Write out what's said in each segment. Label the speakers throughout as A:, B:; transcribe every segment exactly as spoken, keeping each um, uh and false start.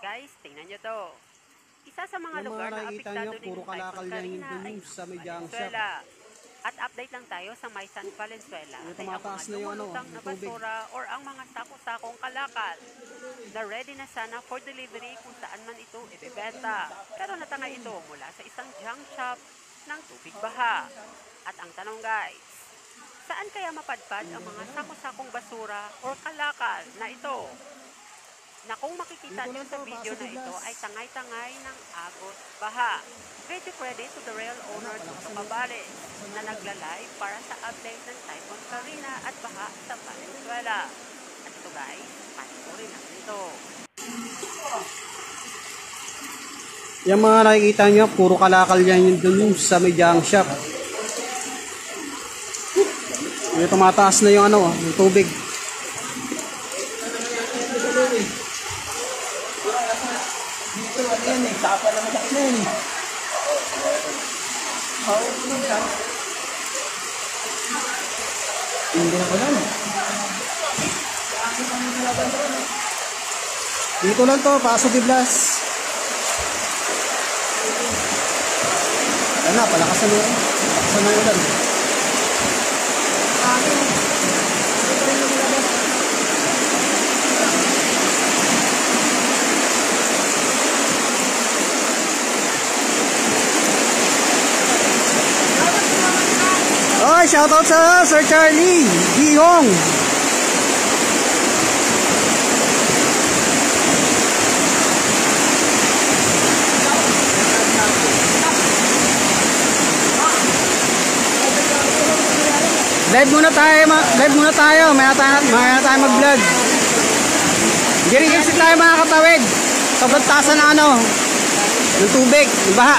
A: Guys, tingnan nyo to. Isa sa mga
B: Yung
A: lugar
B: mga
A: na
B: nakikita
A: apektado
B: nyo,
A: din
B: puro
A: ng
B: kalakal
A: Typhoon
B: yan yung
A: Carina ay
B: news sa may junk shop.
A: Valenzuela. At update lang tayo sa may San Valenzuela
B: Yung
A: ay ang mga
B: tumataas na yung ano,
A: lumulutang na
B: yung tubig.
A: basura or ang mga sako-sakong kalakal na ready na sana for delivery kung saan man ito ibebenta. Pero natangay ito mula sa isang junk shop ng tubig baha. At ang tanong guys, saan kaya mapadpad ang mga sako-sakong basura or kalakal na ito? Na kung makikita nyo sa video na ito ay tangay-tangay ng agos baha. Ready credit to the real owner Tuto Cabales na nagla-live para sa update ng Typhoon Carina at baha sa Valenzuela. At ito guys, panoorin natin ito.
B: Yung mga nakikita nyo, puro kalakal yan yung dun sa may junk shop. Yung tumataas na yung ano, yung tubig.
C: Dito ano yan eh, tapa na malaki na yan eh. Hindi na ko lang.
B: Dito lang to, Paso de Blas. Ayan na, palakasan na yun. Palakasan na yun ulan. Oy, shoutout sa Sir Charlie Gihong. Live muna tayo, live muna tayo. Maya tayo, maya tayo mag-vlog. Hindi rin kasi tayo makakatawid. Sobrang tasan ng ano, ng tubig, ng baha.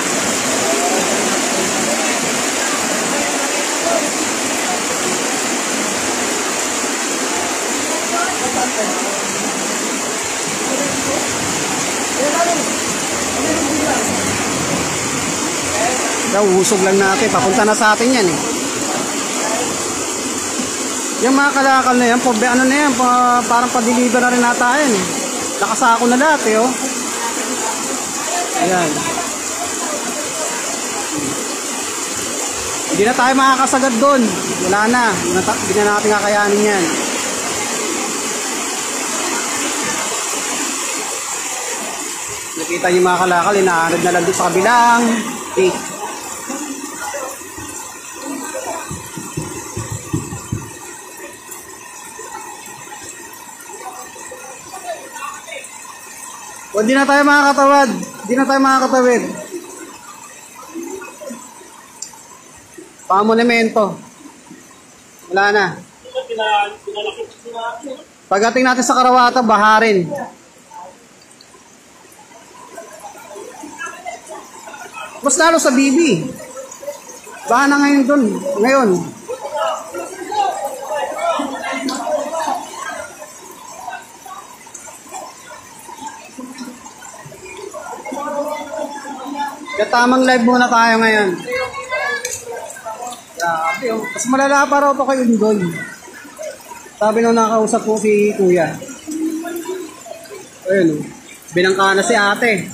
B: Usog lang natin, papunta na sa atin yan eh. Yung mga kalakal na yan, po, ano na yan, pa, parang pa-deliver na rin nata yan eh. Nakasako na lahat eh oh. Ayan. Hindi na tayo makakasagad doon. Wala na, hindi na natin kakayanin yan. Nakita yung mga kalakal, inaanad na lang doon sa kabilang eh. O, di na tayo makakatawad. Di na tayo makakatawid. Pamonumento. Wala na. Pagdating natin sa Karawata, baharin. Mas lalo sa B B. Baha na ngayon dun. Ngayon. Kaya tamang live muna tayo ngayon. Grabe oh. Mas malala pa raw pa kayo doon. Sabi nung nakausap ko si Kuya. Ayun oh. Binangka na si ate.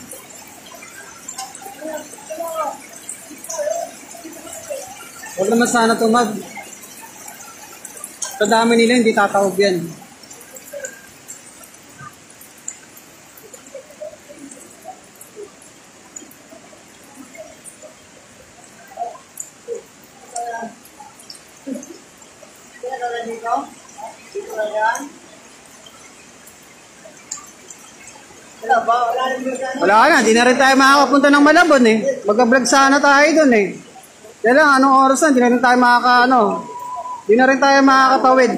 B: Huwag naman sana tumag. Sa dami nila hindi tatawag yan. Wala na, di na rin tayo makakapunta ng Malabon eh. Magka-vlog sana tayo dun eh. Kaya lang, anong oras na, di na rin tayo makaka, ano, di na rin tayo makakatawid.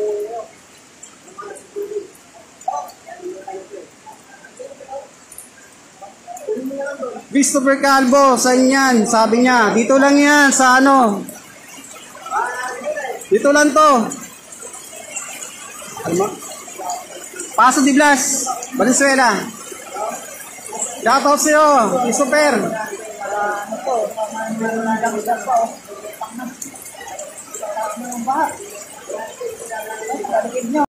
B: Christopher Calvo, saan yan? Sabi niya, dito lang yan, sa ano. Dito lang to. Ano? Paso de Blas, Valenzuela. Shoutout sa'yo, Christopher. Ano po?